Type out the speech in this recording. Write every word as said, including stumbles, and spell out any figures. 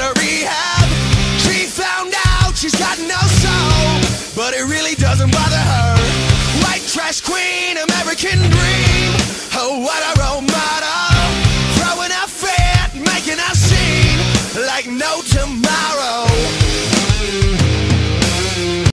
to rehab. She found out she's got no soul, but it really doesn't bother her. White trash queen, American dream.